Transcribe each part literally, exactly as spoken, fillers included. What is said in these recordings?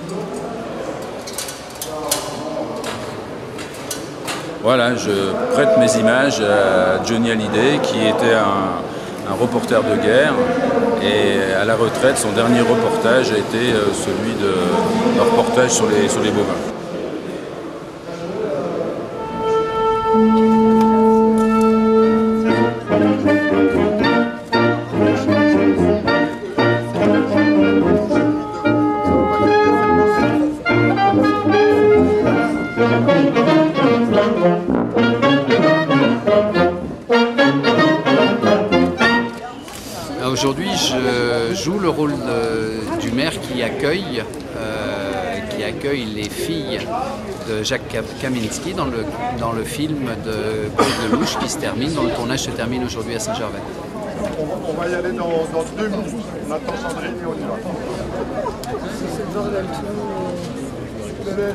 Voilà, je prête mes images à Johnny Hallyday, qui était un, un reporter de guerre, et à la retraite, son dernier reportage a été celui de, de reportage sur les, sur les bovins. Aujourd'hui, je joue le rôle de, du maire qui accueille, euh, qui accueille les filles de Jacques Kaminski dans le, dans le film de Claude Lelouch qui se termine, dont le tournage se termine aujourd'hui à Saint-Gervais. On va y aller dans, dans deux minutes. On attend Sandrine et on y va. C'est le bordel, tout le monde.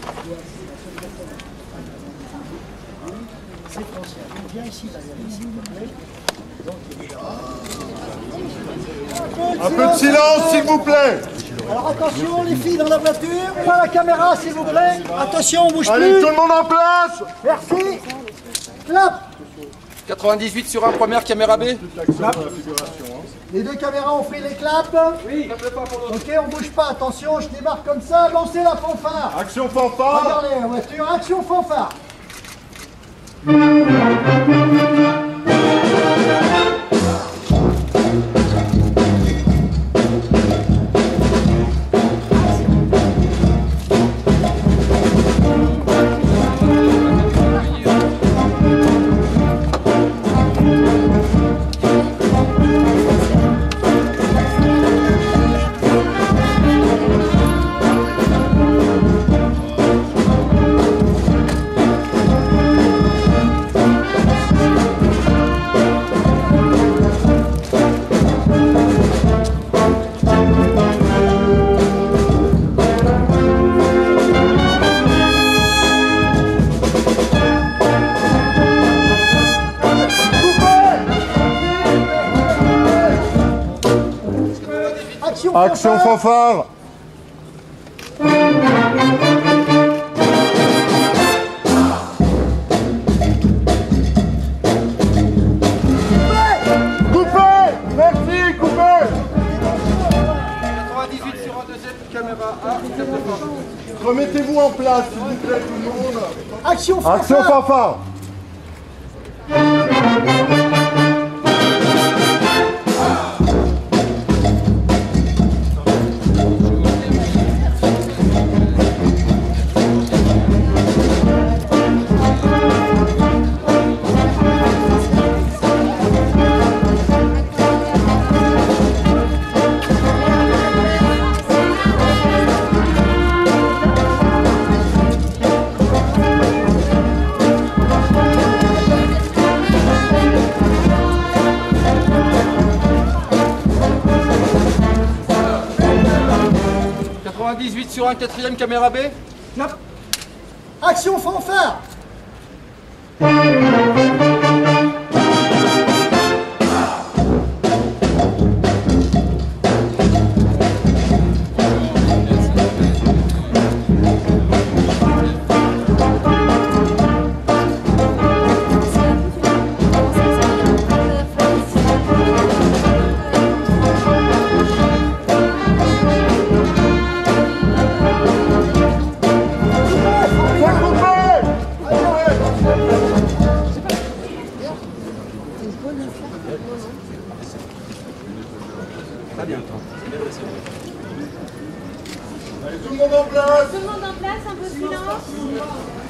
C'est français. Viens ici, Valérie, s'il te plaît. Un peu de silence, s'il vous plaît. Alors attention, les filles dans la voiture. Pas la caméra, s'il vous plaît. Attention, on bouge plus. Allez, tout le monde en place. Merci. Clap. quatre-vingt-dix-huit sur un, première caméra B. Clap. Les deux caméras ont pris les claps. Oui. Ok, on bouge pas. Attention, je démarre comme ça. Lancez la fanfare. Action fanfare. Regardez la voiture. Action fanfare. Action fanfare. Coupez. Merci, coupez. quatre-vingt-dix-huit sur un, deuxième caméra A. Remettez-vous en place, s'il vous plaît, tout le monde. Action fanfare. Action fanfare. quatre-vingt-dix-huit sur un, quatrième caméra B. Clap. Action fanfare. Très bien. Allez, tout le monde en place. Tout le monde en place, un peu de silence.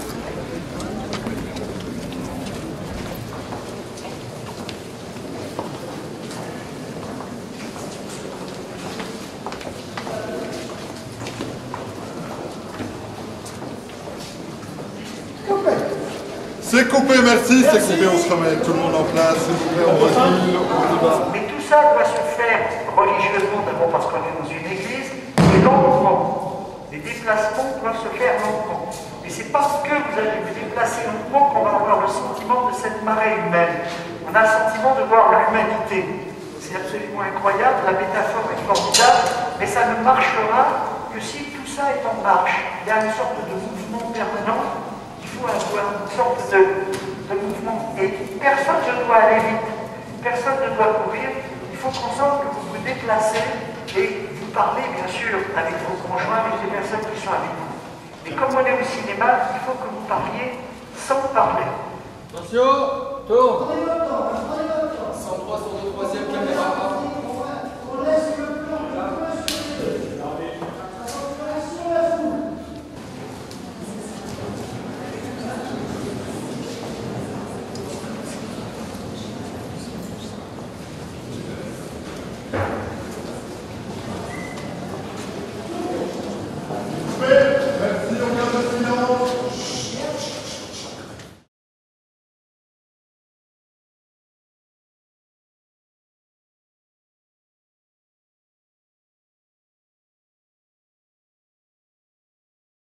C'est coupé, merci, c'est coupé, on se remet tout le monde en place, s'il vous plaît, on recule, on y va. Mais tout ça doit se faire religieusement, d'abord parce qu'on est dans une église, et lentement. Les déplacements doivent se faire lentement. Et c'est parce que vous allez vous déplacer lentement qu'on va avoir le sentiment de cette marée humaine. On a le sentiment de voir l'humanité. C'est absolument incroyable, la métaphore est formidable, mais ça ne marchera que si tout ça est en marche. Il y a une sorte de mouvement permanent. Il faut avoir une sorte de, de mouvement. Et personne ne doit aller vite. Personne ne doit courir. Il faut qu'ensemble que vous vous déplacez et vous parlez, bien sûr, avec vos conjoints, avec les personnes qui sont avec vous. Mais comme on est au cinéma, il faut que vous parliez sans parler. Attention, tourne. cent trois sur le troisième caméra.